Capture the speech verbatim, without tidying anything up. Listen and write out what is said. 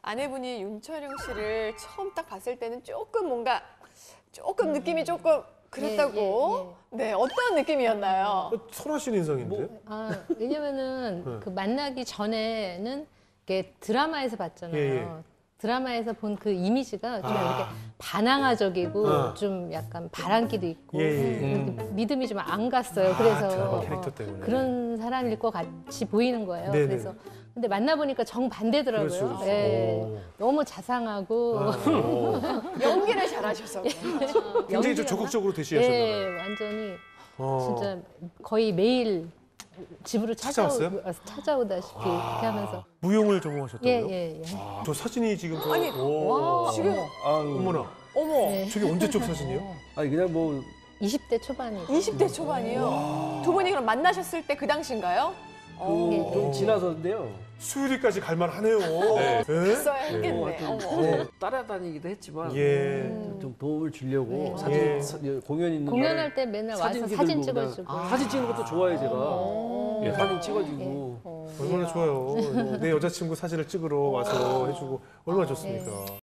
아내분이 윤철용 씨를 처음 딱 봤을 때는 조금 뭔가 조금 느낌이 조금 그랬다고. 예, 예, 네, 어떤 느낌이었나요? 설하신 인상인데? 아, 왜냐면은 네. 그 만나기 전에는 이게 드라마에서 봤잖아요. 예, 예. 드라마에서 본 그 이미지가 좀 아. 이렇게 반항아적이고 아. 좀 약간 바람기도 있고 예, 예. 이렇게 믿음이 좀 안 갔어요. 아, 그래서 드라마 캐릭터 때문에. 그런 사람일 것 같이 보이는 거예요. 네네. 그래서 근데 만나보니까 정 반대더라고요. 그럴 수 있어. 예. 오. 너무 자상하고 아, 오. 연기를 잘하셔서. 굉장히 좀 연기였나? 적극적으로 대시하셨나 예, 봐요. 완전히 어. 진짜 거의 매일 집으로 찾아오, 찾아왔어요? 찾아오다시피 이렇게 하면서 무용을 전공하셨다고요? 예, 예, 예. 아, 저 사진이 지금 저, 아니, 오. 와, 지금 아유, 어머나, 어머, 네. 저게 언제 쪽 사진이에요? 아니 그냥 뭐 이십 대 초반이죠. 이십 대 초반이요. 두 분이 그럼 만나셨을 때 그 당시인가요? 어, 예. 좀 지나서인데요. 수유리까지 갈만하네요. 네. 있어야 했겠네. 뭐 하여튼 어머. 네, 따라다니기도 했지만 예. 좀 도움을 주려고 네. 사진 예. 사- 공연 있는 공연할 날에 때 맨날 와서 사진기 사진 들고 그냥 찍어주고. 사진 찍는 것도 좋아해 제가. 어. 예, 사진 찍어주고. 어. 얼마나 좋아요. 내 여자친구 사진을 찍으러 와서 해주고 얼마나 좋습니까.